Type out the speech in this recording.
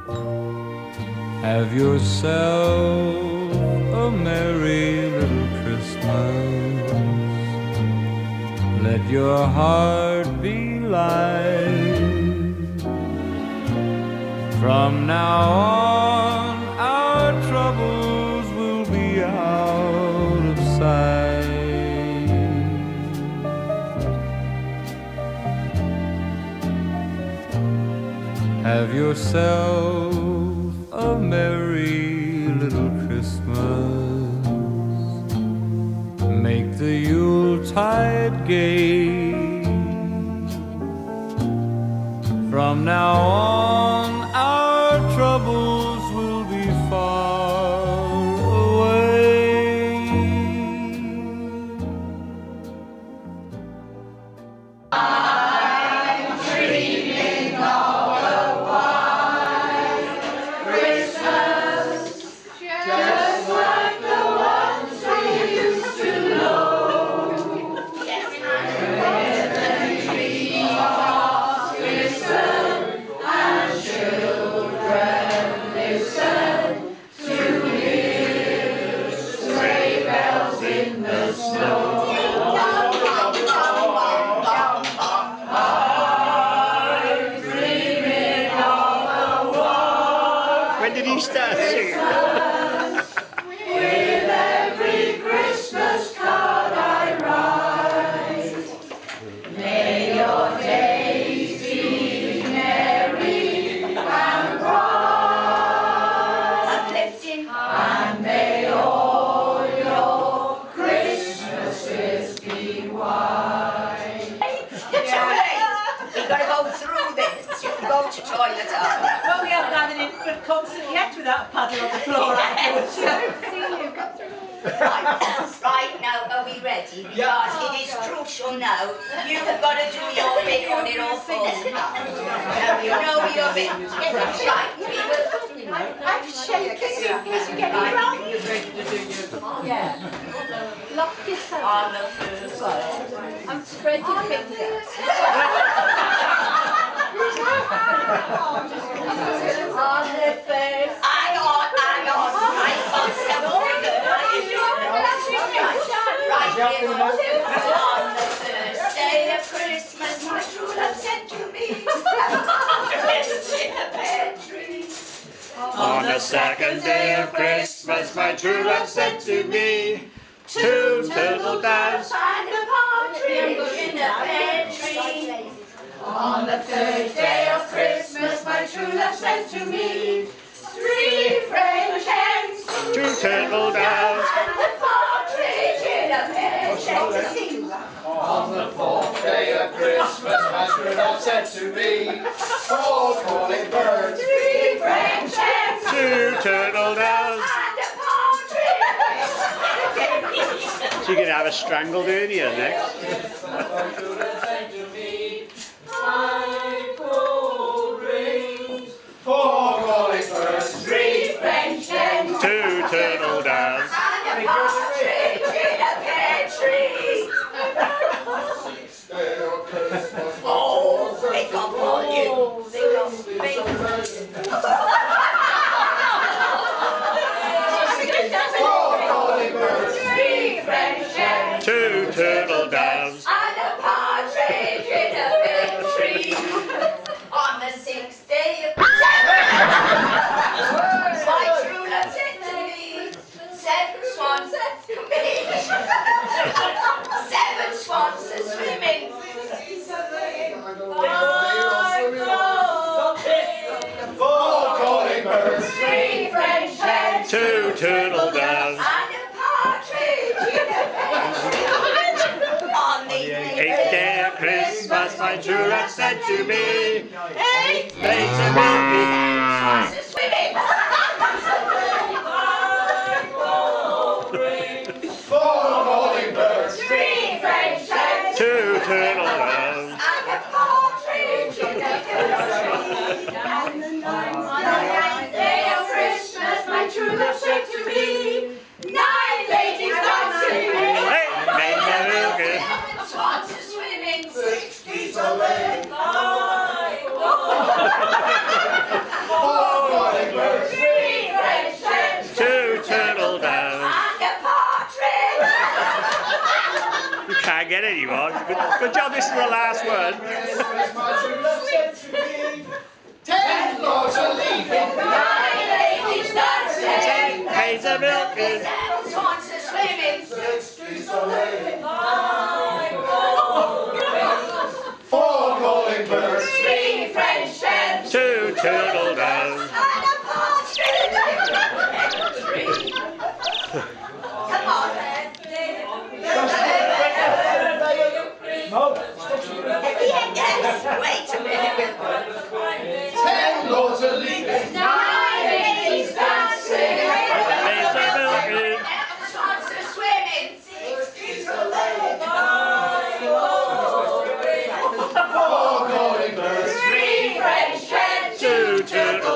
Have yourself a merry little Christmas. Let your heart be light. From now on, our troubles will be out of sight. Have yourself a merry little Christmas. Make the Yuletide gay. From now on, our troubles will be far away. I'm dreaming of a white Christmas, just like the ones we used to know. Where the treetops glisten and children listen to hear sleigh bells in the snow. I'm dreaming of a white When did he start singing? with every Christmas card I write. May your days be merry and bright, and may all your Christmases be white. You've got to go through this. You can go to toilet after. Well, we haven't had an infant concert yet without a paddle on the floor afterwards. Right, now, are we ready? Because it is crucial now. You've got to do your bit on it all falls apart. You know your bit. Right, we will. I'm shaking in case you get it wrong. Yeah. Lock yourself. On the first day. And spread your fingers. On the first. Hang on. Right, on something good. Right, here goes. On the first day of Christmas, my true love said to me, "Let's in a pear tree." On the second day of Christmas, my true love said to me, "Two turtle doves and a partridge in a pear tree." On the third day of Christmas, my true love said to me, "Three French hens two turtle doves." And a partridge in a pear tree. On the fourth day of Christmas, my true love said to me, "Four calling birds, three French hens, Two turtle doves. And a partridge. So you're going to have a strangled hernia next. my true love said to me, five gold rings, four calling birds, three French hens, Two turtle doves. And a partridge in a pear tree. sixth day of Christmas, Oh, they got volume. They got big. four calling birds, three French hens, Two turtle doves. And a partridge in a pear tree. On the sixth day of my true love said to me, "Seven swans come in, seven swans are swimming." four calling birds, Three French hens, Two turtle doves. and a partridge in a pear tree. On the Eighth day of Christmas, my true love said to me, "Eight days of baby." swans are swimming. four calling birds, Three French hens, Two turtle doves. and a partridge in a pear tree. On the ninth day of Christmas, my true love said to me, "Nine ladies dancing, Hey, made my seven swans are swimming, 6 geese are laying, five, four can't get anyone. Good job, this is the last one. Christmas, my true love sent to me. 10 lords are leaving. 9 ladies dancing. 10 maids are milking. 7 swans are swimming. 6 streets are laying. 4 calling birds. 3 French hens. 2 turtle doves. And a partridge. Come on then. At the end, yes. Wait a minute. 10 lords are leaving. 9 ladies dancing. Maids are milking. 7 swans are swimming. 6 streets are laying. 4 calling birds. 3 French hens. 2 turtle